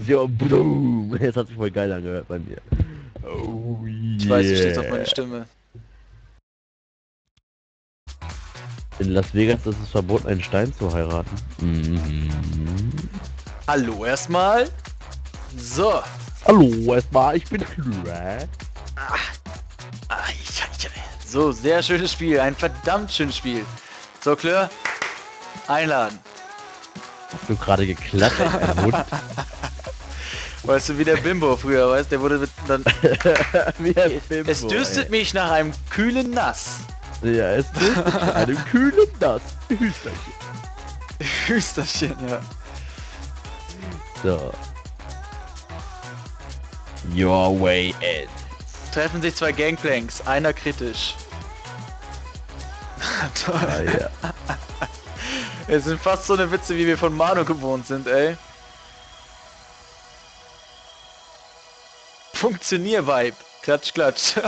Jo, boom. Das hat sich voll geil angehört bei mir. Oh yeah. Ich weiß, du stehst auf meine Stimme. In Las Vegas ist es verboten, einen Stein zu heiraten. Mhm. Hallo erstmal. So. Hallo, erstmal, ich bin Fleur. So, sehr schönes Spiel. Ein verdammt schönes Spiel. So, Klör. Einladen. Hast du gerade geklatscht, ein Hund? Weißt du, wie der Bimbo früher, weißt der wurde dann... Wie ein Bimbo, Es dürstet ey. mich nach einem kühlen Nass. Ja, es ist mit einem kühlen Nass. Hüsterchen. Hüsterchen, ja. So. Your way in. Treffen sich zwei Gangplanks, einer kritisch. Toll. Ah, ja. Es sind fast so eine Witze, wie wir von Manu gewohnt sind, ey. Funktionier-Vibe. Klatsch, klatsch.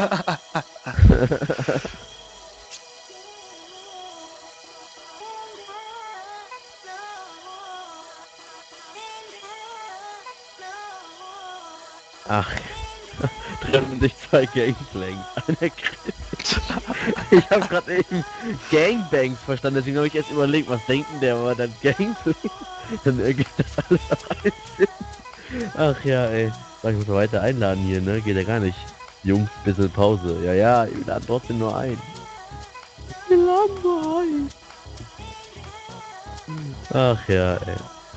Ach. Treffen sich zwei Gangplanks. Einer kritisch. Ich habe gerade eben Gangbangs verstanden, deswegen habe ich erst überlegt, was denken der, aber dann Gangplanks. Dann ergibt das alles auch einen Sinn. Ach ja, ey. Sag, ich muss weiter einladen hier, ne? Geht ja gar nicht. Jungs, bisschen Pause. Ja, ja, wir laden trotzdem nur ein. Wir laden nur ein. Ach ja, ey.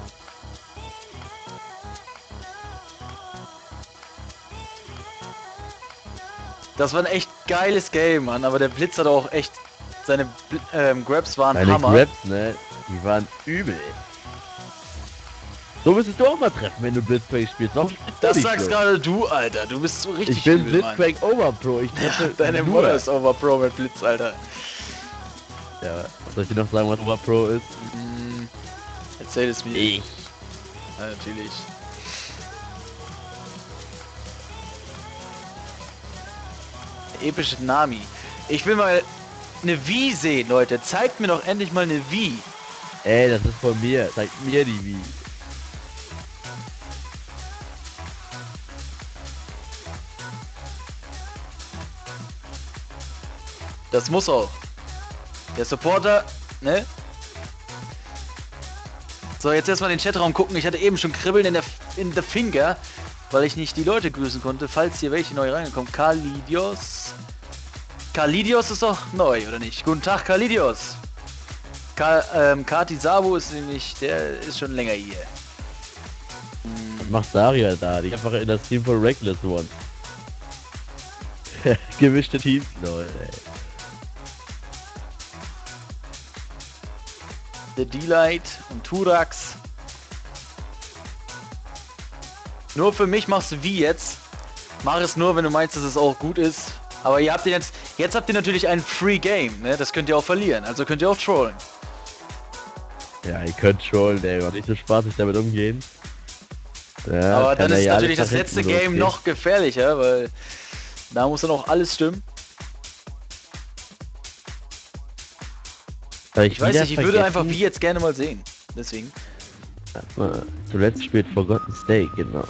Das war ein echt geiles Game, Mann, aber der Blitz hat auch echt... Seine Grabs waren Deine Hammer. Grabs, ne? Die waren übel. So müsstest du auch mal treffen, wenn du Blitzcrank spielst. Warum spielst du Das nicht sagst so? gerade du, Alter. Du bist so richtig Ich bin übel, Mann. Blitzcrank Overpro. Ich treffe Deine nur. Mutter ist Overpro mit Blitz, Alter. Ja, soll ich dir noch sagen, was Overpro ist? Erzähl es mir. Ich. Ja, natürlich. Epische Nami. Ich will mal eine Wii sehen, Leute. Zeigt mir doch endlich mal eine Wii. Ey, das ist von mir. Zeig mir die Wii. Das muss auch. Der Supporter, ne? So, jetzt erstmal den Chatraum gucken. Ich hatte eben schon Kribbeln in der Finger, weil ich nicht die Leute grüßen konnte. Falls hier welche neu reingekommen. Kalidios. Kalidios ist doch neu, oder nicht? Guten Tag, Kalidios. Kati Sabo ist nämlich, der ist schon länger hier. Was macht Daria da? Die einfach in das Team von Reckless One. Gemischte Teams, Leute. Der D-Light und Turax. Nur für mich machst du wie jetzt. Mach es nur, wenn du meinst, dass es auch gut ist. Aber ihr habt jetzt habt ihr natürlich ein Free Game, ne? Das könnt ihr auch verlieren, also könnt ihr auch trollen. Ja, ihr könnt schon, ey, war nicht so spaßig damit umgehen. Ja, Aber dann ist ja natürlich alles das nach letzte hinten Game losgehen. noch gefährlicher, weil da muss dann auch alles stimmen. Ich weiß nicht, ich würde einfach wie jetzt gerne mal sehen. Deswegen. Zuletzt spielt Forgotten Stay, genau.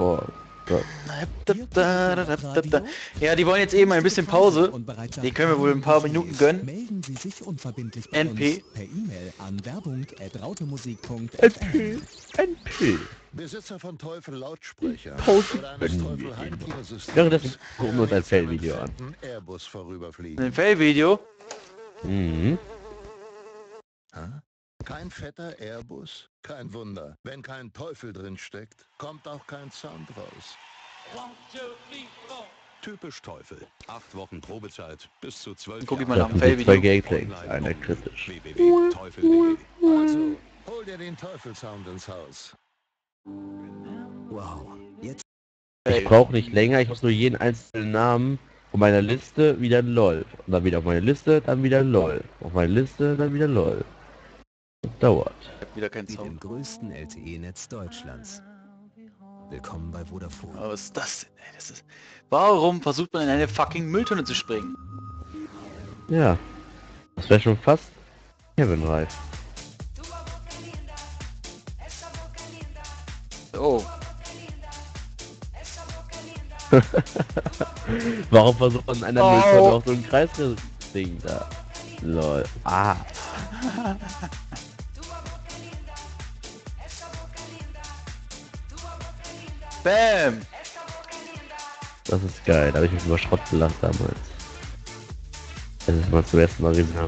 Ja, die wollen jetzt eben ein bisschen Pause. Die können wir wohl ein paar Minuten gönnen. Melden Sie sich unverbindlich bei NP. uns per E-Mail an werbung@rautemusik.fm. NP. Besitzer von Teufel Lautsprecher Pause oder eines gönnen Teufel wir Ihnen. Heimkinosystems. Währenddessen gucken wir uns ein Fellvideo an. Airbus vorüberfliegen. Ein Fail-Video. Mhm. Kein fetter Airbus? Kein Wunder. Wenn kein Teufel drin steckt, kommt auch kein Sound raus. Typisch Teufel. 8 Wochen Probezeit. Bis zu 12 Guck ich mal nach Das dem sind die zwei Fail-Video. Gangplanks, einer kritisch. www.teufel.de. Also, hol dir den Teufelssound ins Haus. Wow, jetzt Ich brauche nicht länger, ich muss nur jeden einzelnen Namen auf meiner Liste wieder ein LOL. Und dann wieder auf meine Liste, dann wieder LOL. Auf meine Liste, dann wieder LOL. Das dauert. Ich hab wieder keinen mit dem Sound. größten LTE-Netz Deutschlands. Willkommen bei Vodafone. Aber was ist das denn, ey? Das ist... Warum versucht man in eine fucking Mülltonne zu springen? Ja. Das wäre schon fast Kevin reif. Oh. Warum versucht man in einer Oh. Mülltonne auch so ein Kreisding da? Lol. Ah. Bam! Das ist geil. Da habe ich mich über Schrott gelacht damals. Das ist mal zum ersten Mal gesehen habe.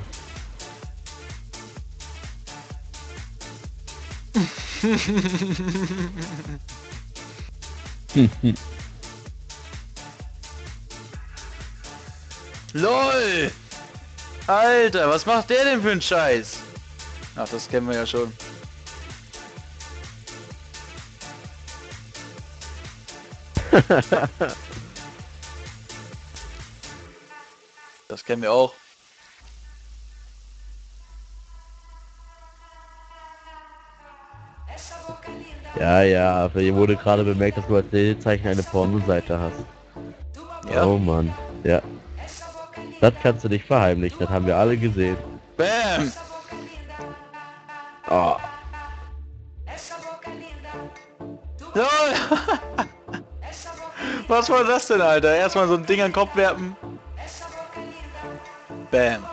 LOL! Alter, was macht der denn für einen Scheiß? Ach, das kennen wir ja schon. Das kennen wir auch. Ja, ja, aber hier wurde gerade bemerkt, dass du als Lesezeichen eine Pornoseite hast. Ja. Oh Mann, ja. Das kannst du nicht verheimlichen, das haben wir alle gesehen. Bam! Oh. LOL! Was war das denn, Alter? Erstmal so ein Ding an den Kopf werfen. Bam.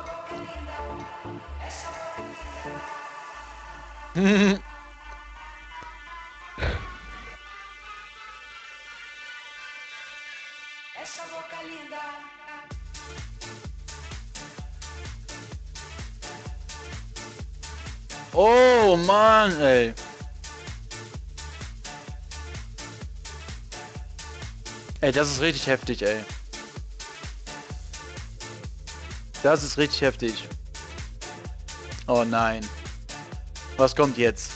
Oh Mann, ey. Ey, das ist richtig heftig, ey. Das ist richtig heftig. Oh nein. Was kommt jetzt?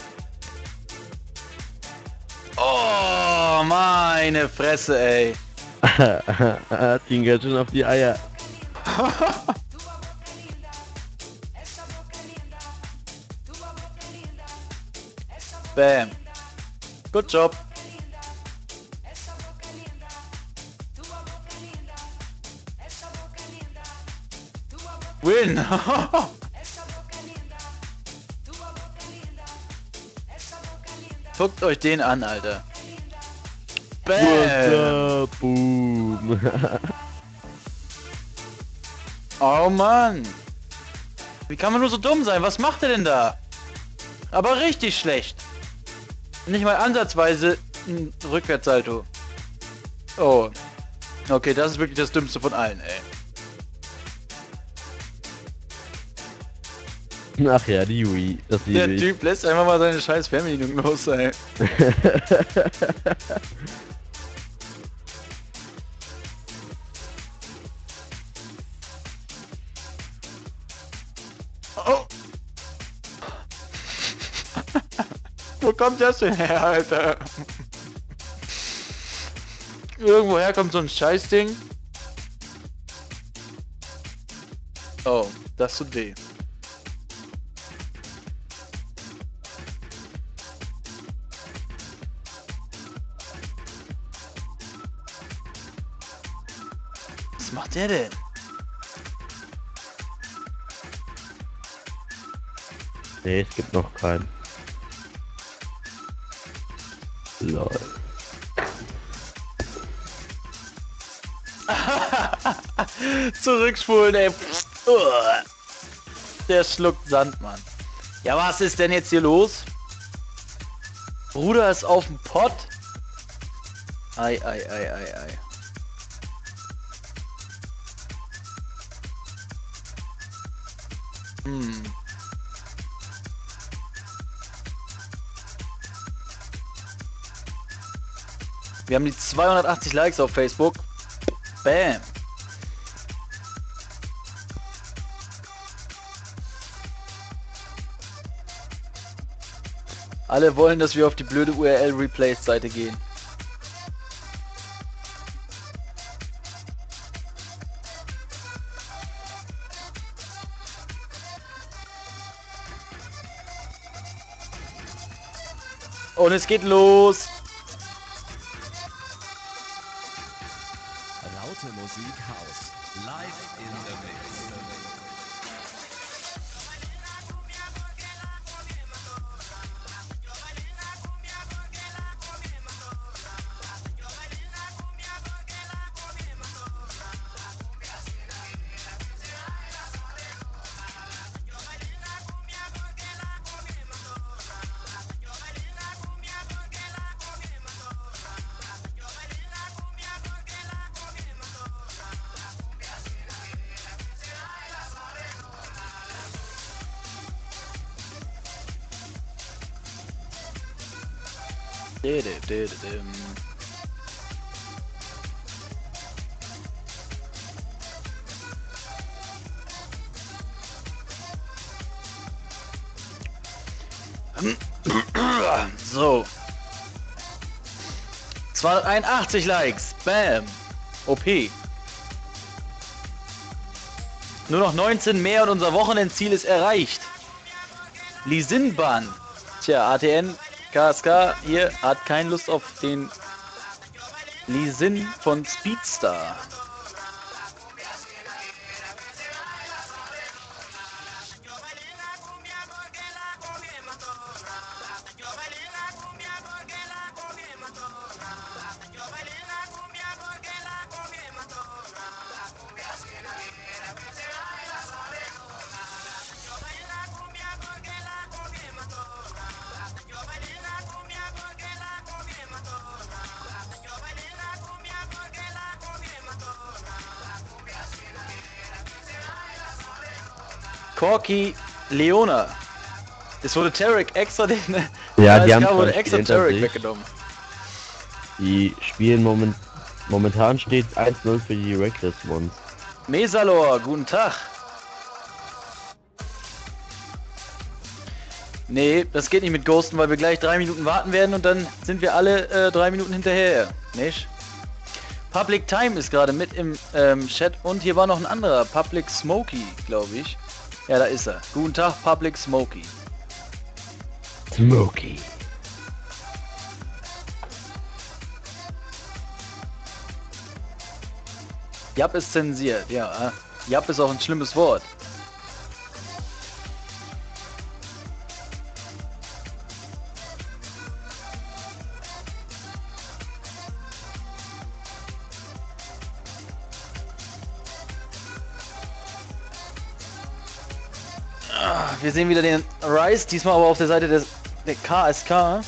Oh, meine Fresse, ey. Hat ihn ganz schön auf die Eier. Bam. Good job. Win. Guckt euch den an, Alter. Bam. What's up? Boom. Oh Mann. Wie kann man nur so dumm sein? Was macht er denn da? Aber richtig schlecht. Nicht mal ansatzweise ein Rückwärtssalto. Oh. Okay, das ist wirklich das Dümmste von allen, ey. Ach ja, die Wii. Das Der liebe ich. Typ lässt einfach mal seine scheiß Fernbedienung los, ey. Oh. Wo kommt das denn her, Alter? Irgendwoher kommt so ein Scheißding. Oh, das tut weh. Was macht der denn? Nee, es gibt noch keinen. Lol. Zurückspulen, ey. Der schluckt Sand, Mann. Ja, was ist denn jetzt hier los? Bruder ist auf dem Pott. Ei, ei, ei, ei, ei. Hm. Wir haben die 280 Likes auf Facebook. Bam. Alle wollen, dass wir auf die blöde URL Replaced Seite gehen. Und es geht los. Laute Musik Haus. Live in the Mix. So. 281 Likes. Bam. OP. Nur noch 19 mehr und unser Wochenendziel ist erreicht. Lisinban. Tja, ATN, KSK hier hat keine Lust auf den Lisin von Speedstar. Corky Leona. Es wurde Tarek extra den. Ja, die haben wurde schon extra hinter Tarek sich. weggenommen. Die spielen momentan steht 1-0 für die Reckless Ones. Mesalor, guten Tag. Nee, das geht nicht mit Ghosten, weil wir gleich 3 Minuten warten werden und dann sind wir alle 3 Minuten hinterher. Nicht? Public Time ist gerade mit im Chat und hier war noch ein anderer, Public Smokey, glaube ich. Ja, da ist er. Guten Tag, Public Smokey. Smokey. Jap ist zensiert, ja. Jap ist auch ein schlimmes Wort. Wir sehen wieder den Rice, diesmal aber auf der Seite der KSK.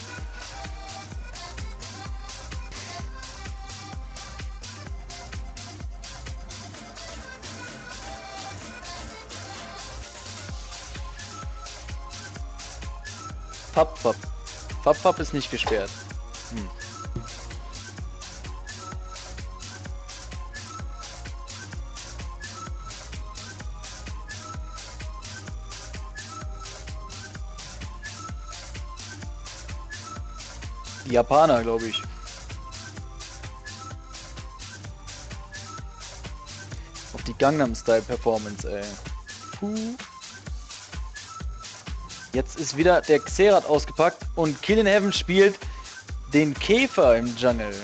Papp. Papp ist nicht gesperrt. Die Japaner, glaube ich. Auf die Gangnam Style Performance, ey. Puh. Jetzt ist wieder der Xerath ausgepackt und Kill in Heaven spielt den Käfer im Jungle.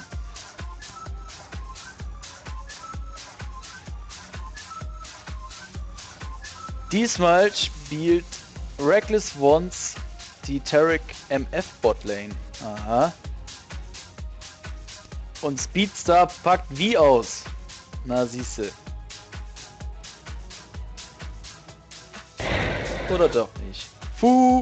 Diesmal spielt Reckless Ones die Tarek MF Botlane. Aha. Und Speedstar packt wie aus. Na siehste. Oder doch nicht. Puh.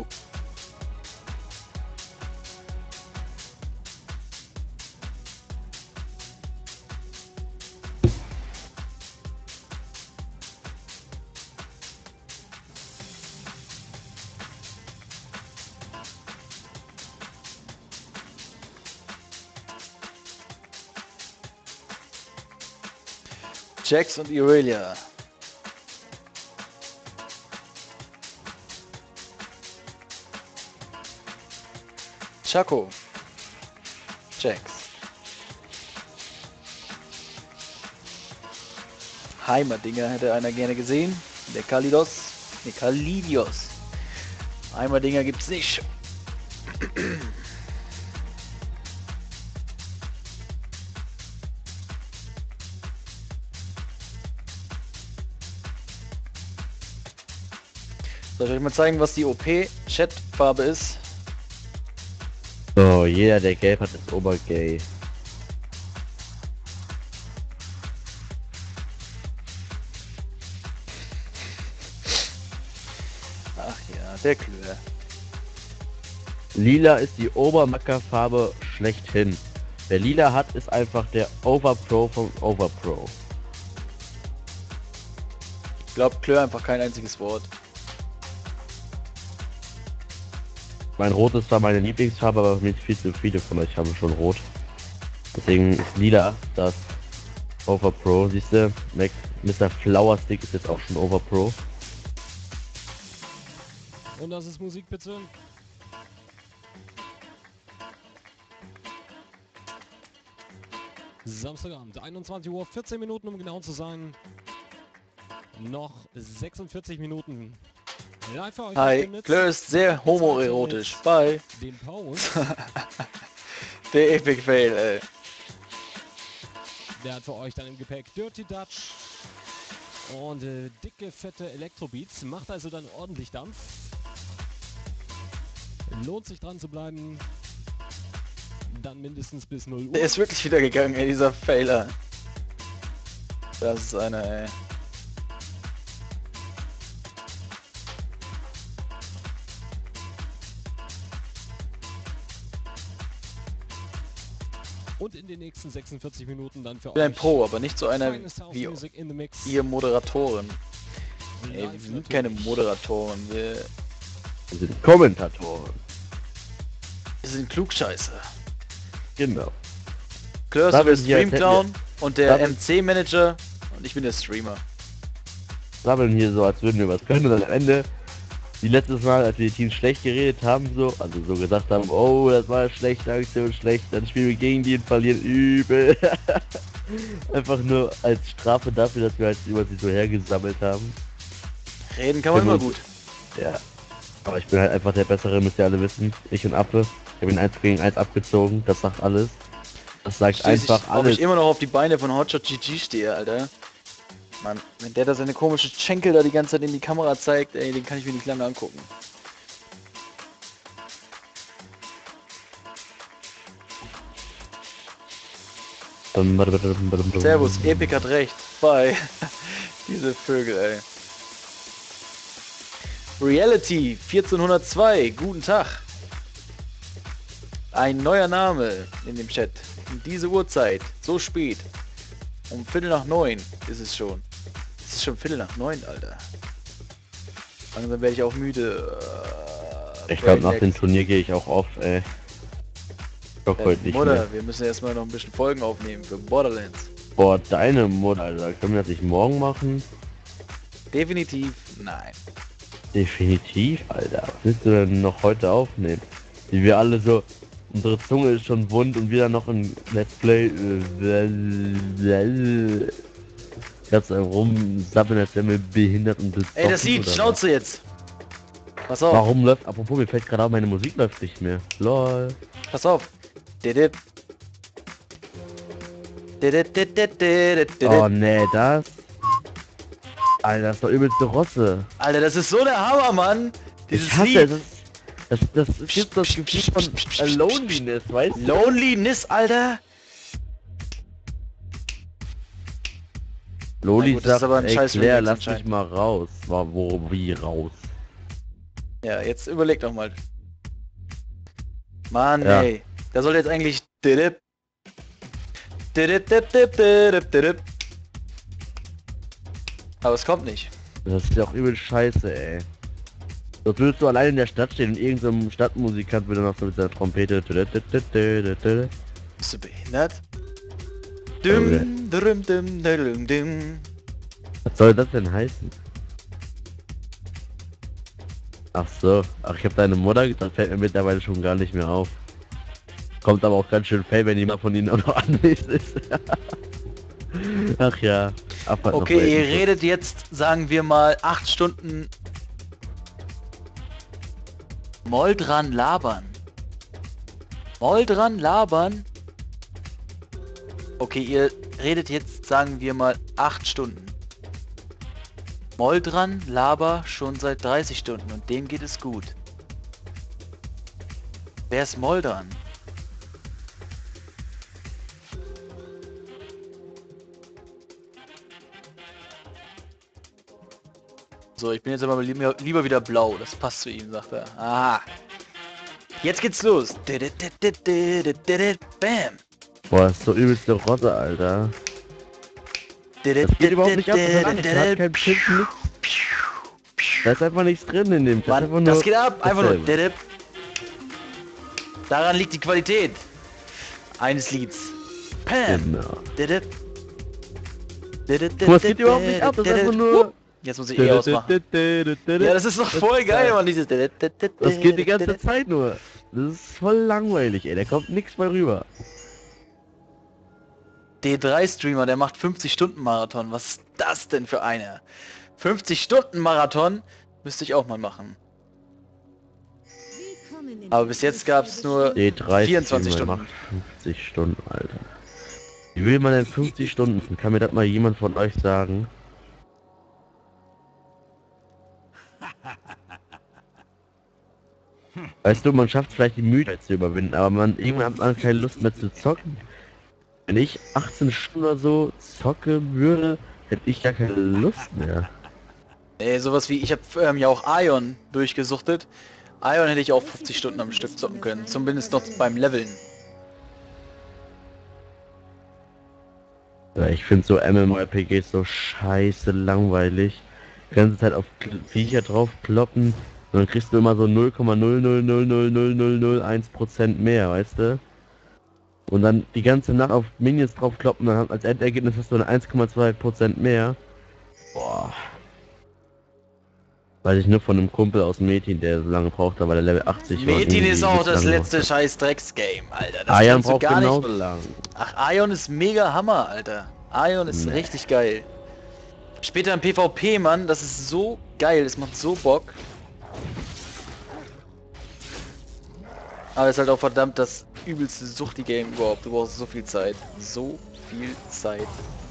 Jax und Irelia. Chaco. Jax. Heimerdinger hätte einer gerne gesehen. Der Kalidos. Der Kalidios. Heimerdinger gibt's nicht. Soll ich euch mal zeigen, was die OP-Chat-Farbe ist? So, jeder, der gelb hat, ist obergay. Ach ja, der Klöhr. Lila ist die Obermackerfarbe schlechthin. Wer lila hat, ist einfach der Overpro vom Overpro. Ich glaube, Klöhr einfach kein einziges Wort. Mein Rot ist zwar meine Lieblingsfarbe, aber mir viel zu viele von euch haben schon Rot. Deswegen ist Lila das Overpro. Siehst du, Mr. Flower Stick ist jetzt auch schon Overpro. Und das ist Musik, bitte. Samstagabend, 21 Uhr, 14 Minuten, um genau zu sein. Noch 46 Minuten. Live für euch. Hi, Claire ist sehr homoerotisch. Bye. Den Pause. Der Epic Fail, ey. Der hat für euch dann im Gepäck Dirty Dutch und dicke, fette Elektrobeats. Macht also dann ordentlich Dampf. Lohnt sich dran zu bleiben. Dann mindestens bis 0 Uhr. Der ist wirklich wieder gegangen, ey, dieser Failer. Das ist einer, ey. Und in den nächsten 46 Minuten dann für Ich bin ein euch Pro, aber nicht so einer feines House wie Music in the Mix. ihr Moderatoren. Ey, Live wir sind natürlich. keine Moderatoren, wir Wir sind Kommentatoren. sind Klugscheißer. Genau. Claire ist Da so der bin ich, als hätten Stream-Clown und der da bin- MC-Manager und ich bin der Streamer. Sabbeln hier so, als würden wir was können, und dann am Ende, wie letztes Mal, als wir die Teams schlecht geredet haben, so, also so gesagt haben, oh, das war schlecht, Aktion schlecht, dann spielen wir gegen die und verlieren übel. Einfach nur als Strafe dafür, dass wir halt über sie so hergesammelt haben. Reden kann man immer gut. Ja. Aber ich bin halt einfach der Bessere, müsst ihr alle wissen. Ich und Affe. Ich habe ihn 1 gegen 1 abgezogen, das sagt alles. Das sagt einfach Ob alles. ich immer noch auf die Beine von Hotshot GG stehe, Alter. Mann, wenn der da seine komische Schenkel da die ganze Zeit in die Kamera zeigt, ey, den kann ich mir nicht lange angucken. Servus, Epic hat recht. Bye. Diese Vögel, ey. Reality 1402, guten Tag. Ein neuer Name in dem Chat. Um diese Uhrzeit, so spät. Um 8:45 ist es schon. Es ist schon 8:45, Alter. Langsam werde ich auch müde. Ich glaube, nach dem Turnier gehe ich auch oft, ey. Ich hoffe heute nicht Mutter, mehr. wir müssen erstmal noch ein bisschen Folgen aufnehmen für Borderlands. Boah, deine Mutter, Alter. Können wir das nicht morgen machen? Definitiv nein. Definitiv, Alter. Was willst du denn noch heute aufnehmen? Wie wir alle so... Unsere Zunge ist schon wund und wieder noch ein Let's Play... Ganz rumsabbeln, als wären wir behindert und besoffen. Ey, das sieht, oder was. Schnauze jetzt. Pass auf, Warum läuft... Apropos, mir fällt gerade auf, meine Musik läuft nicht mehr. LOL. pass auf. Didip. Oh nee, das... Alter, das ist doch übelste Rosse. Alter, das ist so der Hammer, Mann. Dieses Ich hasse Lied. es. Das gibt das Gefühl von Loneliness, weißt du? Loneliness, Alter. Loli Na gut, das ist sagt, aber ein ey scheiß Claire, Remix lass mich anscheinend. mal raus. War wie raus? Ja, jetzt überleg doch mal. Mann, Ja. ey. Da soll jetzt eigentlich Didip. Didip, dip, dip, didip, didip. Aber es kommt nicht. Das ist ja auch übel scheiße, ey. Sonst würdest du allein in der Stadt stehen und irgendein Stadtmusikant würde noch so mit seiner Trompete... Bist du behindert? Düm, düm, düm, düm, düm. Was soll das denn heißen? Ach so. Ach, ich habe deine Mutter, das fällt mir mittlerweile schon gar nicht mehr auf. Kommt aber auch ganz schön fail, wenn jemand von ihnen auch noch anwesend ist. Ach ja. Abfahrt nach Okay, ihr Weltenburg. redet jetzt, sagen wir mal, 8 Stunden Moldran labern. Moldran labern? Okay, ihr redet jetzt, sagen wir mal, 8 Stunden. Moldran laber schon seit 30 Stunden und dem geht es gut. Wer ist Moldran? So, ich bin jetzt aber lieber wieder blau. Das passt zu ihm, sagt er. Aha. Jetzt geht's los. Bam. Boah, das ist so übelste Rotte, Alter. Das geht überhaupt nicht ab, das hat kein Pimpen, nichts. Da ist einfach nichts drin in dem. Mann, das geht ab. Einfach nur. dasselbe. Daran liegt die Qualität eines Lieds. Pam! Genau. Didit. Was geht überhaupt nicht ab, das ist einfach nur... Jetzt muss ich eh ausmachen. Ja, das ist doch voll geil, Mann, dieses... Das geht die ganze Zeit nur. Das ist voll langweilig, ey. Da kommt nichts bei rüber. D3-Streamer, der macht 50-Stunden-Marathon. Was ist das denn für einer? 50-Stunden-Marathon müsste ich auch mal machen. Aber bis jetzt gab es nur D3 24 Streamer Stunden. macht 50 Stunden, Alter. Wie will man denn 50 Stunden? Kann mir das mal jemand von euch sagen? Weißt du, man schafft vielleicht die Müdigkeit zu überwinden, aber irgendwann hat man keine Lust mehr zu zocken. Wenn ich 18 Stunden oder so zocke würde, hätte ich gar keine Lust mehr. Ey, sowas wie, ich habe ja auch Ion durchgesuchtet. Ion hätte ich auch 50 Stunden am Stück zocken können, zumindest noch beim Leveln. Ja, ich finde so MMORPGs so scheiße langweilig. Die ganze Zeit auf Viecher drauf kloppen und dann kriegst du immer so 0,0000001% mehr, weißt du? Und dann die ganze Nacht auf Minions drauf kloppen, dann als Endergebnis hast du eine 1,2% mehr. Boah. Weiß ich nur von einem Kumpel aus Metin, der so lange braucht, weil der Level 80 war. Metin ist auch das lange letzte braucht. scheiß Drecks-Game, Alter. Das Ion kannst du braucht gar nicht... genauso lang. Ach, Ion ist mega Hammer, Alter. Ion ist Nee. richtig geil. Später im PvP, Mann, das ist so geil, es macht so Bock. Aber es ist halt auch verdammt das übelste Suchti-Game überhaupt. Du brauchst so viel Zeit. So viel Zeit.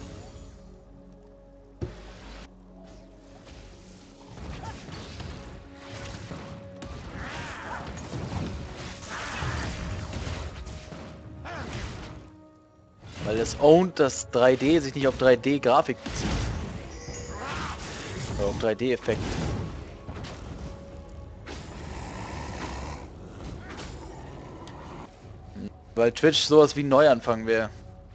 Weil es owned, dass 3D sich nicht auf 3D-Grafik bezieht. Oder auf 3D-Effekt. Weil Twitch sowas wie ein Neuanfang wäre.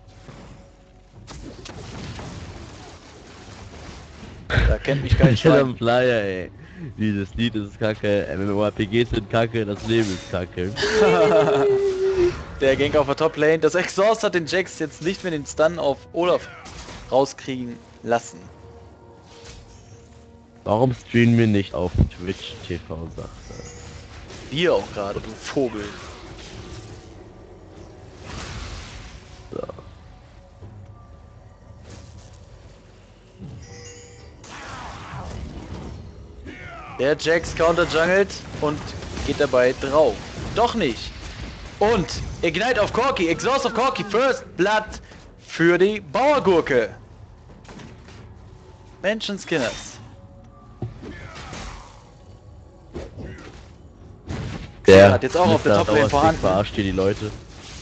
Da kennt mich kein Ich hätte Schwein. am Flyer, ey. Dieses Lied ist kacke, MMORPGs sind kacke, das Leben ist kacke. Der Gank auf der Top-Lane. Das Exhaust hat den Jax jetzt nicht mehr den Stun auf Olaf rauskriegen lassen. Warum streamen wir nicht auf Twitch TV, sagt er. Wir auch gerade, du Vogel. So. Der Jax counter-jungelt und geht dabei drauf. Doch nicht. Und Ignite auf Corki, Exhaust auf Corki, First Blood für die Bauergurke. Menschenskinners. Der hat jetzt auch auf der Mr. Top-Lane Dauerstick vorhanden. verarscht hier die Leute.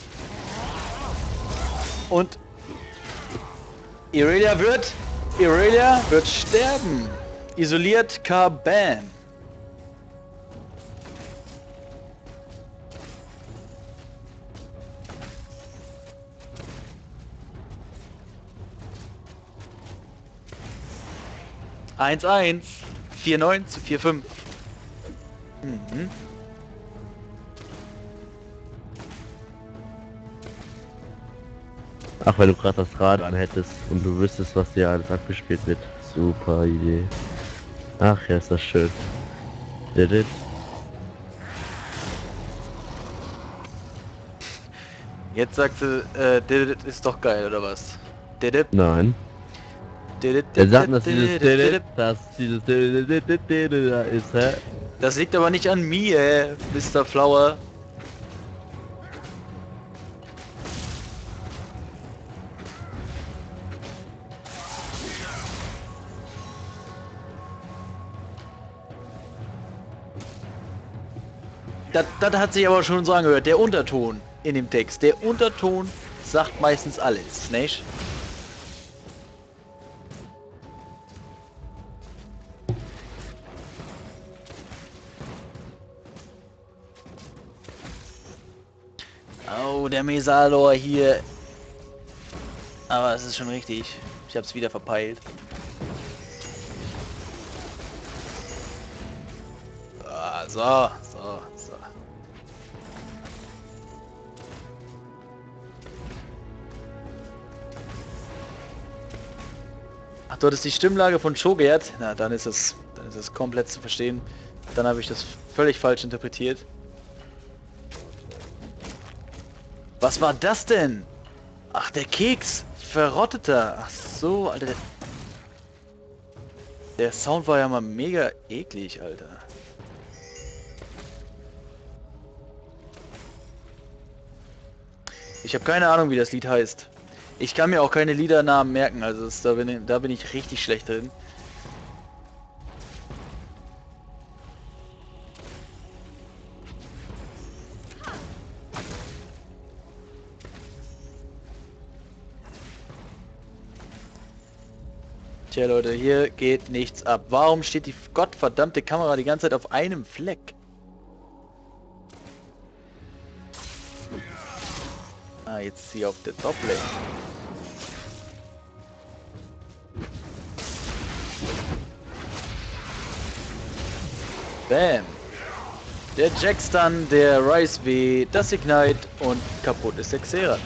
Und Irelia wird sterben. Isoliert Carbam. Eins, 4-9 zu 4-5. Mhm. Ach, wenn du gerade das Rad anhättest und du wüsstest, was dir alles abgespielt wird. Super Idee. Ach ja, ist das schön. Did it? Jetzt sagt sie, Did it ist doch geil, oder was? Did it? Nein. Did it? Er sagt, dass dieses Did Did it? it, dass dieses Did it da ist, hä? Das liegt aber nicht an mir, Mr. Flower. Das hat sich aber schon so angehört, der Unterton in dem Text. Der Unterton sagt meistens alles, nicht? Oh, der Mesalor hier. Aber es ist schon richtig. Ich hab's wieder verpeilt. Ah, so. du hattest die Stimmlage von Cho'Gath. Na, dann ist es komplett zu verstehen. Dann habe ich das völlig falsch interpretiert. Was war das denn? Ach, der Keks. Verrotteter. Ach so, Alter. Der Sound war ja mal mega eklig, Alter. Ich habe keine Ahnung, wie das Lied heißt. Ich kann mir auch keine Liedernamen merken, also da bin ich richtig schlecht drin. Tja Leute, hier geht nichts ab. Warum steht die gottverdammte Kamera die ganze Zeit auf einem Fleck? Ah, jetzt hier auf der Top-Lane. Bam. Der Jackstun, der Rise W, das Ignite und kaputt ist der Xerath.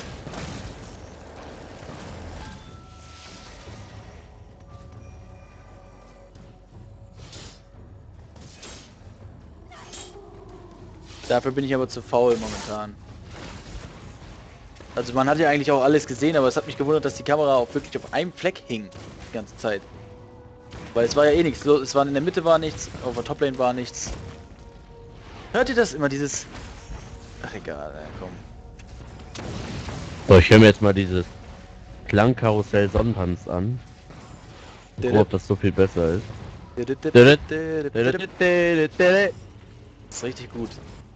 Dafür bin ich aber zu faul momentan. Also man hat ja eigentlich auch alles gesehen, aber es hat mich gewundert, dass die Kamera auch wirklich auf einem Fleck hing die ganze Zeit. Weil es war ja eh nichts, es war in der Mitte war nichts, auf der Toplane war nichts. Hört ihr das immer, dieses... Ach egal, komm. So, ich höre mir jetzt mal dieses Klangkarussell Sonnentanz an. Ob das so viel besser ist. Das ist richtig gut.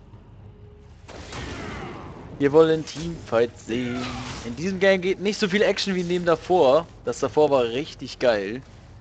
Wir wollen Teamfight sehen. In diesem Game geht nicht so viel Action wie in dem davor. Das davor war richtig geil.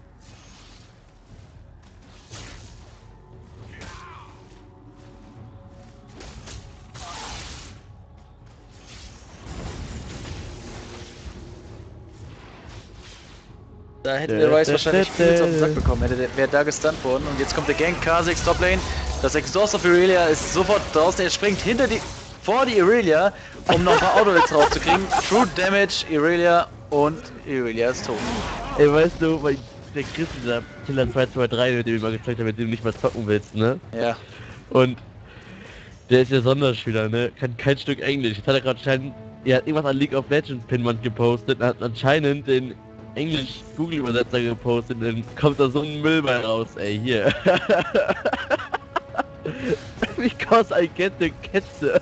Da hätte der Rice wahrscheinlich übelst auf den Sack bekommen, wäre da gestunt worden. Und jetzt kommt der Gank, Kha'Zix Toplane. Das Exhaust of Irelia ist sofort draußen. Er springt vor die Irelia, um noch ein paar Auto-Hits rauszukriegen. True Damage, Irelia und Irelia ist tot. Ey, weißt du, der Chris, dieser Killer 223, mit dem ich mal gezeigt habe, mit dem du nicht mal zocken willst, ne? Ja. Und der ist ja Sonderschüler, ne? Kann kein Stück Englisch. Jetzt hat er gerade anscheinend, er hat irgendwas an League of Legends Pinwand gepostet und hat anscheinend den Englisch-Google-Übersetzer gepostet, dann kommt da so ein Müll bei raus, ey, hier. Because I get the Ketze.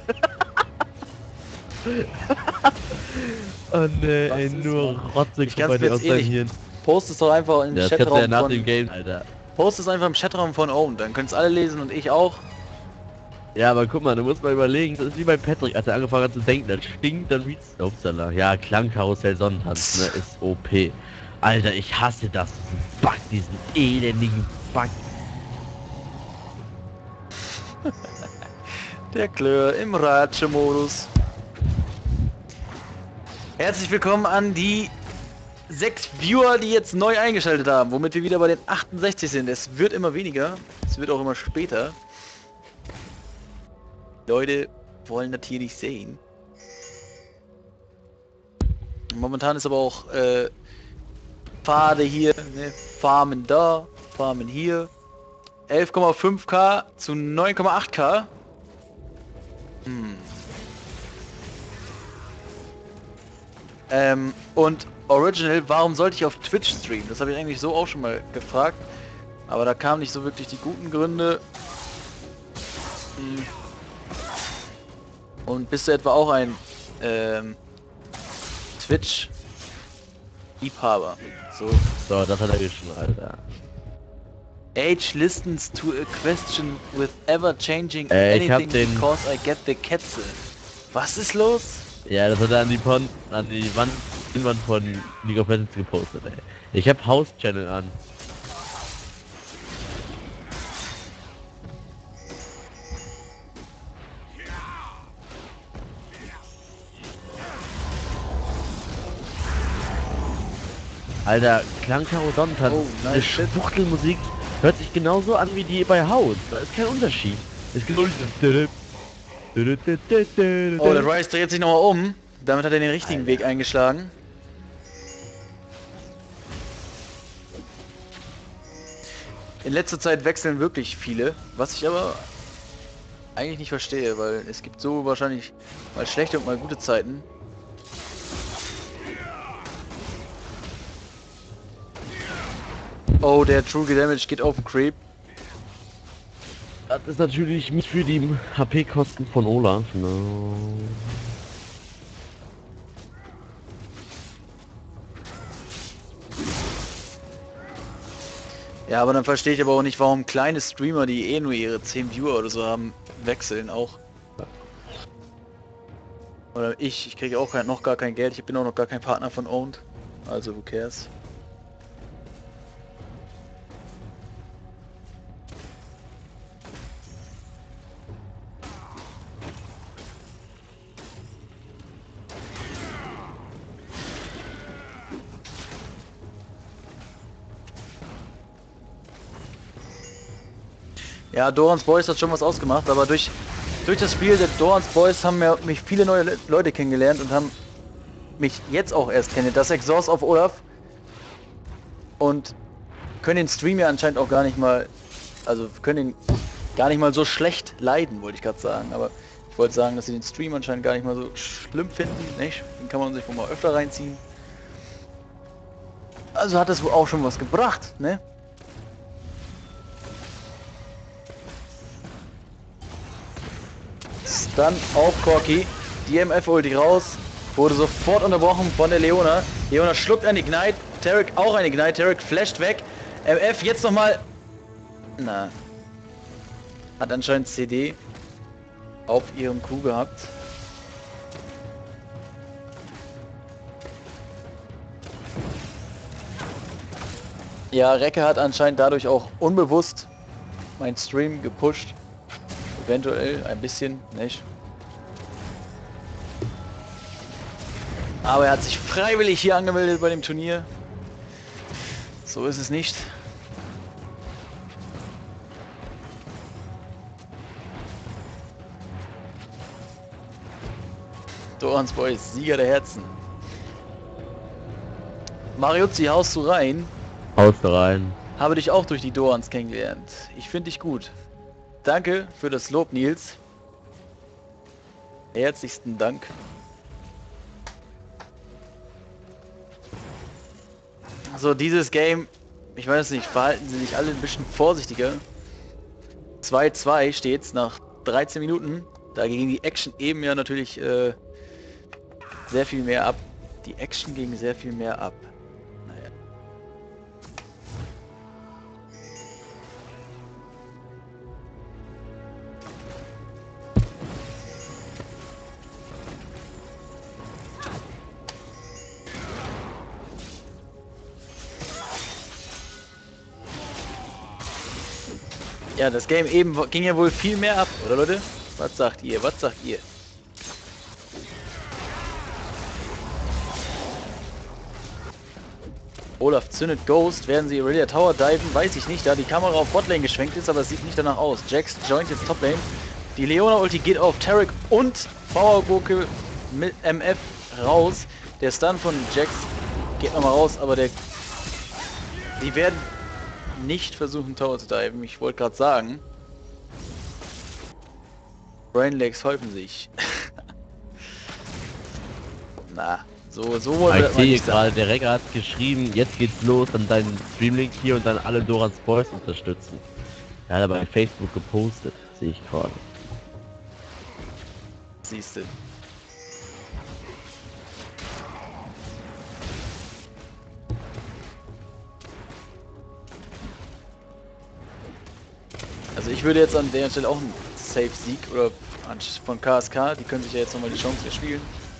Oh ne, ey, nur Rotze kommt bei aus seinem Hirn. Post es doch einfach im Chatraum ja nach dem Game, Alter. Post es einfach im Chatraum von Owen, dann können es alle lesen und ich auch. Ja, aber guck mal, du musst mal überlegen, das ist wie bei Patrick, als er angefangen hat zu denken, das stinkt, dann riecht's. Upsala. Ja, Klangkarussell Sonnentanz, ne, ist OP. Alter, ich hasse das, diesen Bug, diesen elendigen Bug. Der Klör im Ratsche-Modus. Herzlich willkommen an die 6 Viewer, die jetzt neu eingeschaltet haben, womit wir wieder bei den 68 sind. Es wird immer weniger, es wird auch immer später. Leute wollen das hier nicht sehen. Momentan ist aber auch Pfade hier, ne? Farmen da, Farmen hier. 11,5k zu 9,8k. Und Original, warum sollte ich auf Twitch streamen? Das habe ich eigentlich so auch schon mal gefragt. Aber da kamen nicht so wirklich die guten Gründe. Und bist du etwa auch ein Twitch-Liebhaber? So, das hat er geschrieben, Alter. Age listens to a question with ever changing ich hab anything because I get the Ketze. Was ist los? Ja, das hat er an die Wand von League of Legends gepostet, ey. Ich hab House-Channel an. Alter, Klangkaro Sonnentanz, nice eine Schwuchtelmusik hört sich genauso an wie die bei House. Da ist kein Unterschied. Ist genau dieses... Oh, der Rice dreht sich nochmal um. Damit hat er den richtigen Weg eingeschlagen. In letzter Zeit wechseln wirklich viele, was ich aber eigentlich nicht verstehe, weil es gibt so wahrscheinlich mal schlechte und mal gute Zeiten. Oh, der True Damage geht auf den Creep. Das ist natürlich mit für die HP-Kosten von Olaf, ne? Ja, aber dann verstehe ich aber auch nicht, warum kleine Streamer, die eh nur ihre 10 Viewer oder so haben, wechseln auch. Oder ich kriege auch noch gar kein Geld, ich bin auch noch gar kein Partner von Owned. Also who cares? Ja, Dorans Boys hat schon was ausgemacht, aber durch das Spiel der Dorans Boys haben mich viele neue Leute kennengelernt und haben mich jetzt auch erst kennengelernt. Das Exhaust auf Olaf und können den Stream ja anscheinend auch gar nicht mal, also können ihn gar nicht mal so schlecht leiden, wollte ich gerade sagen, aber ich wollte sagen, dass sie den Stream anscheinend gar nicht mal so schlimm finden, nicht? Den kann man sich wohl mal öfter reinziehen. Also hat es wohl auch schon was gebracht, ne? Dann auf Corki. Die MF-Ulti raus. Wurde sofort unterbrochen von der Leona. Leona schluckt eine Ignite. Taric auch eine Ignite. Taric flasht weg. MF jetzt nochmal. Na. Hat anscheinend CD auf ihrem Q gehabt. Ja, Recke hat anscheinend dadurch auch unbewusst meinen Stream gepusht. Eventuell ein bisschen, nicht? Aber er hat sich freiwillig hier angemeldet bei dem Turnier. So ist es nicht. Dorans Boys, Sieger der Herzen. Mariuzzi, haust du rein? Haust da rein. Habe dich auch durch die Dorans kennengelernt. Ich finde dich gut. Danke für das Lob, Nils. Herzlichsten Dank. So, dieses Game, ich weiß nicht, verhalten sie sich alle ein bisschen vorsichtiger. 2-2 steht's nach 13 Minuten. Da ging die Action eben ja natürlich sehr viel mehr ab. Die Action ging sehr viel mehr ab. Naja. Ja, das Game eben ging ja wohl viel mehr ab, oder Leute? Was sagt ihr? Was sagt ihr? Olaf zündet Ghost. Werden sie Irelia Tower diven? Weiß ich nicht, da die Kamera auf Botlane geschwenkt ist, aber es sieht nicht danach aus. Jax joint jetzt Toplane. Die Leona Ulti geht auf Taric und Powergurke mit MF raus. Der Stun von Jax geht nochmal raus, aber die werden nicht versuchen Tower zu diven. Ich wollte gerade sagen. Brainlegs häufen sich. Na, so wollte Ich sehe gerade, der Recker hat geschrieben, jetzt geht's los, dann deinen Streamlink hier und dann alle Dorans Boys unterstützen. Er hat aber bei Facebook gepostet, sehe ich gerade. Siehst du. Also ich würde jetzt an der Stelle auch einen Safe-Sieg oder von KSK, die können sich ja jetzt nochmal die Chance erspielen.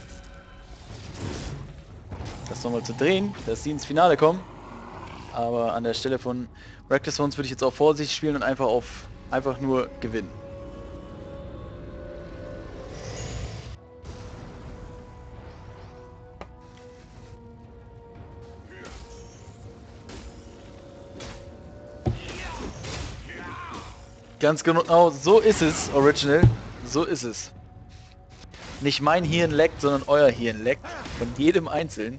Das nochmal zu drehen, dass sie ins Finale kommen. Aber an der Stelle von Reckless Ones würde ich jetzt auch vorsichtig spielen und einfach nur gewinnen. Ganz genau, so ist es, Original. So ist es. Nicht mein Hirn leckt, sondern euer Hirn leckt. Von jedem Einzelnen.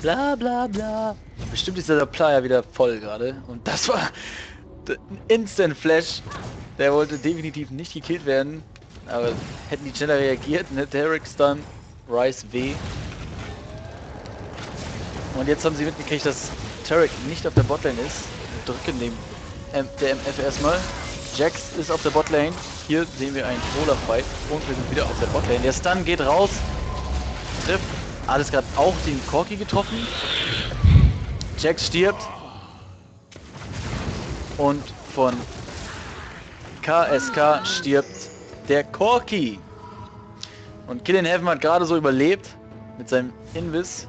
Bla bla bla. Bestimmt ist der Player wieder voll gerade. Und das war ein Instant Flash. Der wollte definitiv nicht gekillt werden. Aber hätten die schneller reagiert, ne? Derek Stun, Rice W. Und jetzt haben sie mitgekriegt, dass Tarek nicht auf der Botlane ist. Drücken der MF erstmal. Jax ist auf der Botlane. Hier sehen wir einen Olaf-Fight. Und wir sind wieder auf der Botlane. Der Stun geht raus. Trifft. Alles gerade auch den Corki getroffen. Jax stirbt. Und von KSK stirbt der Corki. Und Killian Heaven hat gerade so überlebt. Mit seinem Invis.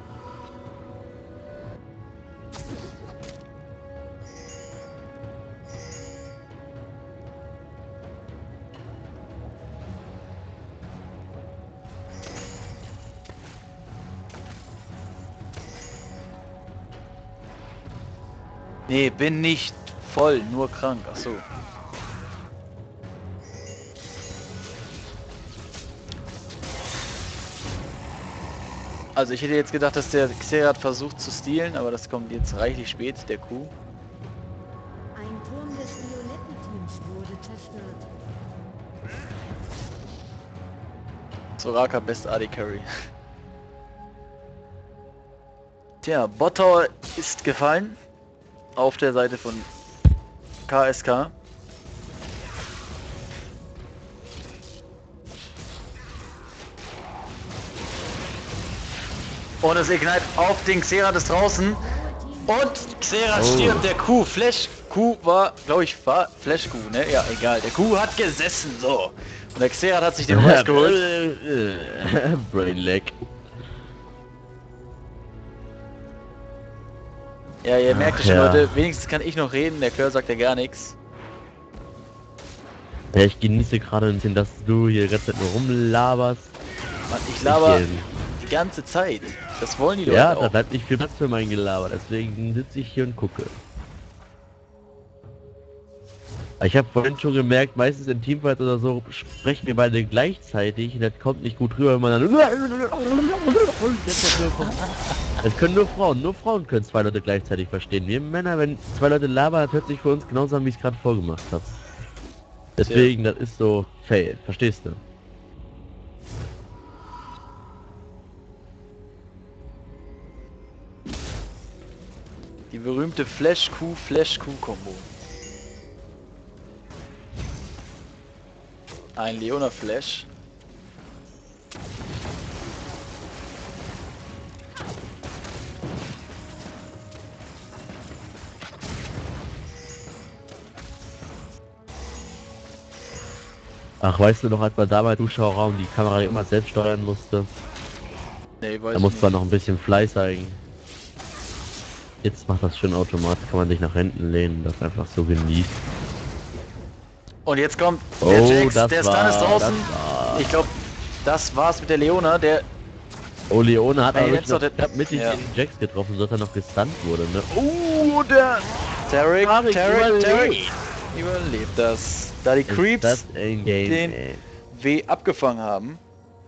Nee, bin nicht voll, nur krank. Ach so. Also ich hätte jetzt gedacht, dass der Xerath versucht zu stealen, aber das kommt jetzt reichlich spät, der Kuh. Ein Turm des violetten Teams wurde zerstört. Soraka Best AD Carry. Tja, Bottor ist gefallen. Auf der Seite von KSK. Und das Ignite auf den Xerath ist draußen. Und Xerath stirbt, der Kuh. Flash Kuh war, glaube ich, Flash Kuh, ne? Ja, egal. Der Kuh hat gesessen, so. Und der Xerath hat sich den Rest geholt. Brain Lag. Ja, ihr merkt es schon, ja. Leute. Wenigstens kann ich noch reden. Der Klör sagt ja gar nichts. Ja, ich genieße gerade ein bisschen, dass du hier die ganze Zeit nur rumlaberst. Mann, ich laber die ganze Zeit. Das wollen die Leute Ja, da auch. bleibt nicht viel Platz für mein Gelaber, deswegen sitze ich hier und gucke. Ich habe vorhin schon gemerkt, meistens in Teamfights oder so sprechen wir beide gleichzeitig und das kommt nicht gut rüber, wenn man dann... Es können nur Frauen können zwei Leute gleichzeitig verstehen. Wir Männer, wenn zwei Leute labern, das hört sich für uns genauso an, wie ich es gerade vorgemacht habe. Deswegen, das ist so fail, verstehst du? Die berühmte Flash-Q-Kombo. Ein Leona-Flash. Ach, weißt du noch, als man damals Zuschauerraum die Kamera immer selbst steuern musste? Nee, weiß Da ich musste man nicht. noch ein bisschen Fleiß zeigen. Jetzt macht das schön automatisch, kann man sich nach hinten lehnen, das einfach so genießt. Und jetzt kommt der Jax, das der Stun war- ist draußen. das war- Ich glaube, das war's mit der Leona, der... Oh, Leone hat Ey, aber jetzt noch noch der- mittig ja. den Jax getroffen, sodass er noch gestunt wurde, ne? der... Tarek überlebt. überlebt das. Da die Ist Creeps das ein Game, den ey. W abgefangen haben.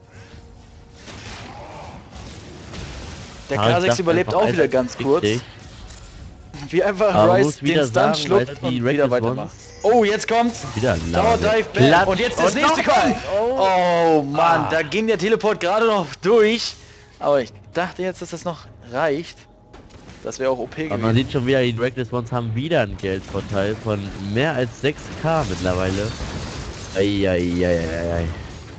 Der Tarek K6 sagt überlebt einfach auch wieder einfach ganz kurz. richtig. Wie einfach Aber man Rice muss wieder den Stun sagen, schluckt weißt du, und die wieder Reckless weitermacht. Ones- Oh, jetzt kommt's! Wieder Tower Lage. Dive Bam. Platz Und jetzt das und nächste noch kommt! eins. Oh. Oh Mann, Ah. da ging der Teleport gerade noch durch. Aber ich dachte jetzt, dass das noch reicht. Das wäre auch OP Aber man gewesen. sieht schon wieder, die Reckless Ones haben wieder einen Geldvorteil von mehr als 6k mittlerweile. Eieieiei.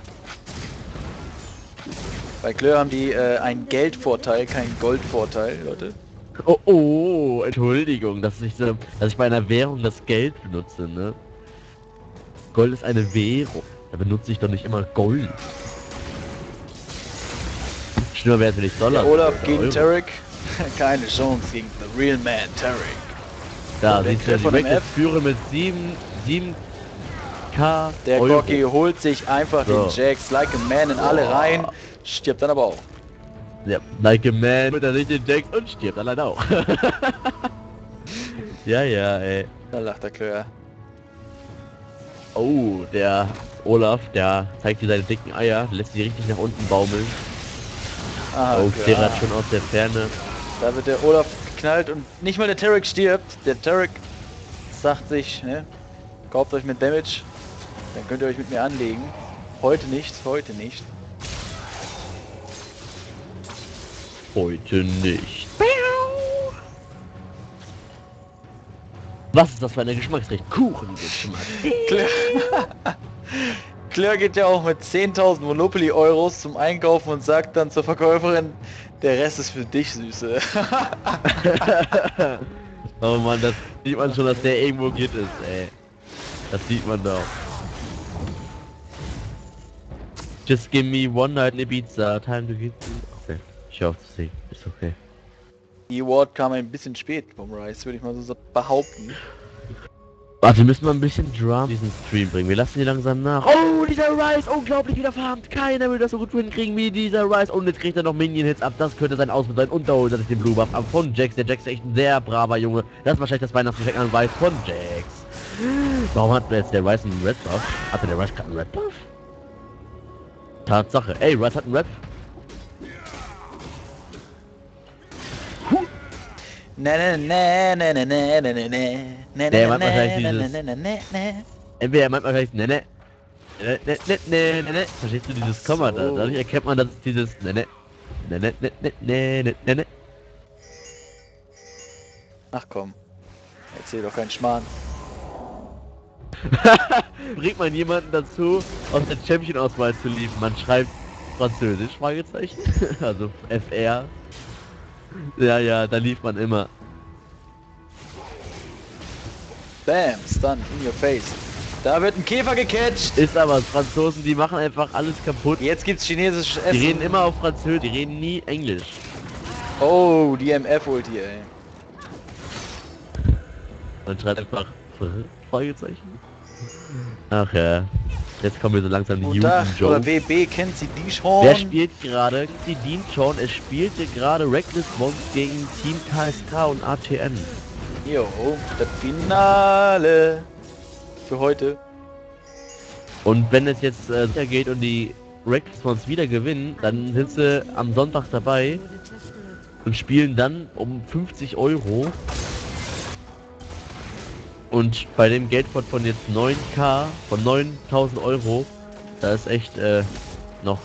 Bei Klör haben die einen Geldvorteil, keinen Goldvorteil, Leute. Oh, Entschuldigung, dass ich bei einer Währung das Geld benutze, ne? Gold ist eine Währung. Da benutze ich doch nicht immer Gold. Schlimmer wäre es, wenn ich Dollar. Der Olaf oder gegen Euro. Tarek. Keine Chance gegen The Real Man, Tarek. Da Und der siehst du, Griff die von dem Reckless F. führe mit 7k Der Euro. Corki holt sich einfach So. den Jax like a man in alle Reihen, stirbt dann aber auch. Ja, like a man mit der richtigen Deck und stirbt allein auch. Ja, ey. Da lacht der Klör. Oh, der Olaf, der zeigt dir seine dicken Eier, lässt sie richtig nach unten baumeln. Ah, Oh, klar. Xerath schon aus der Ferne. Da wird der Olaf geknallt und nicht mal der Tarek stirbt. Der Tarek sagt sich, ne, kauft euch mit Damage, dann könnt ihr euch mit mir anlegen. Heute nicht, heute nicht. Heute nicht. Was ist das für eine Geschmacksrichtung? Kuchengeschmack. Claire geht ja auch mit 10.000 Monopoly-Euros zum Einkaufen und sagt dann zur Verkäuferin, der Rest ist für dich, Süße. Oh Mann, das sieht man schon, dass der irgendwo geht ist, ey. Das sieht man doch. Just give me one night in Ibiza, time to get... Okay, ich hoffe zu sehen, ist okay. Die Award kam ein bisschen spät vom Rise, würde ich mal so behaupten. Warte, wir müssen mal ein bisschen Drum diesen Stream bringen. Wir lassen die langsam nach. Oh, dieser Rise, unglaublich wieder farmt. Keiner will das so gut hinkriegen wie dieser Rise. Und jetzt kriegt er noch Minion-Hits ab. Das könnte sein Ausbruch sein. Und da holt er sich den Blue Buff ab von Jax. Der Jax ist echt ein sehr braver Junge. Das ist wahrscheinlich das Weihnachtsgeschenk an Rise von Jax. Warum hat jetzt der Rise einen Red Buff? Hatte der Rise gerade einen Red Buff? Tatsache. Ey, Rise hat einen Red. Der meint wahrscheinlich dieses... Entweder er meint wahrscheinlich ne. Verstehst du dieses Komma da? Dadurch erkennt man, dass es dieses ne. Ach komm, erzähl doch keinen Schmarrn. Bringt man jemanden dazu, aus der Champion-Auswahl zu lieben? Man schreibt Französisch, Fragezeichen. Also FR. Ja, da lief man immer. Bam, stun, in your face. Da wird ein Käfer gecatcht. Ist aber, Franzosen, die machen einfach alles kaputt. Jetzt gibt's chinesisches Essen. Die reden immer auf Französisch, die reden nie Englisch. Oh, die MF-Ulti, ey. Man schreibt einfach Fragezeichen. Ach ja. Jetzt kommen wir so langsam die Guten Tag, oder Juden-Jokes. WB, kennt sie die schon? Wer spielt gerade? Die Dean schon. Es spielte gerade Reckless Ones gegen Team KSK und ATN. Jo, das Finale für heute. Und wenn es jetzt sicher geht und die Reckless Ones wieder gewinnen, dann sind sie am Sonntag dabei und spielen dann um 50 €. Und bei dem Geldpot von jetzt 9.000, von 9.000 €, da ist echt noch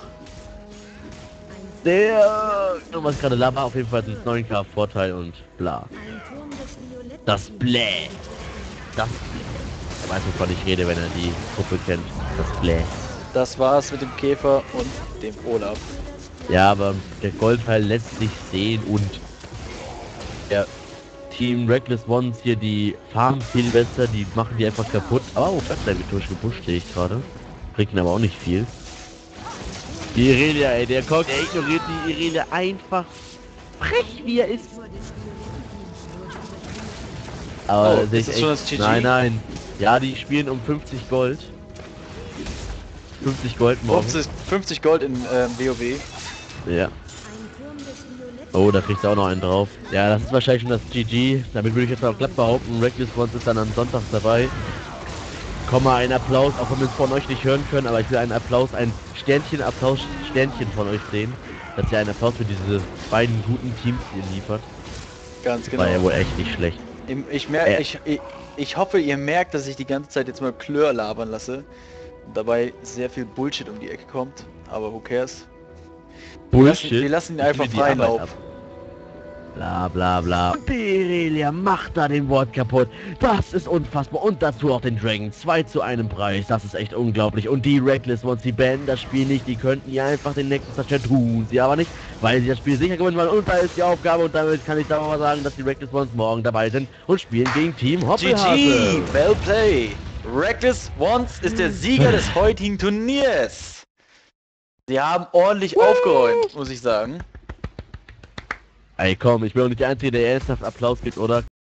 der, was gerade laber, auf jeden Fall sind 9.000 Vorteil und bla. Das Blä. Das Blä. Er weiß, wovon ich rede, wenn er die Gruppe kennt. Das Blä. Das war's mit dem Käfer und dem Olaf. Ja, aber der Goldteil lässt sich sehen und der Team Reckless Ones hier, die farmen viel besser, die machen die einfach kaputt. Oh, das wird durchgepusht, sehe ich gerade. Bringt aber auch nicht viel. Die Irelia, ey, der Cock, der ignoriert die Irelia einfach frech, wie er ist. Aber Oh, ist das schon das GG? Nein. Ja, die spielen um 50 Gold. 50 Gold morgen. 50 Gold in WoW. Ja. Oh, da kriegst du auch noch einen drauf. Ja, das ist wahrscheinlich schon das GG. Damit würde ich jetzt mal glatt behaupten, Reckless Ones ist dann am Sonntag dabei. Komm mal, ein Applaus, auch wenn wir es von euch nicht hören können, aber ich will einen Applaus, ein Sternchen-Applaus, Sternchen von euch sehen. Dass ihr einen Applaus für diese beiden guten Teams hier liefert. Ganz genau. War ja wohl echt nicht schlecht. Ich hoffe, ihr merkt, dass ich die ganze Zeit jetzt mal Klör labern lasse. Und dabei sehr viel Bullshit um die Ecke kommt. Aber who cares? Bullshit? Wir lassen ihn einfach freien Lauf. Bla bla bla. Und die Irelia macht da den Wort kaputt. Das ist unfassbar. Und dazu auch den Dragon. 2 zu einem Preis. Das ist echt unglaublich. Und die Reckless Ones, die beenden das Spiel nicht. Die könnten ja einfach den nächsten Touchdown tun. Sie aber nicht, weil sie das Spiel sicher gewinnen wollen. Und da ist die Aufgabe. Und damit kann ich da mal sagen, dass die Reckless Ones morgen dabei sind und spielen gegen Team Hoppelhase. GG! Well play! Reckless Ones ist der Sieger des heutigen Turniers. Sie haben ordentlich aufgeräumt, muss ich sagen. Ey komm, ich bin auch nicht der Einzige, der ernsthaft Applaus gibt, oder?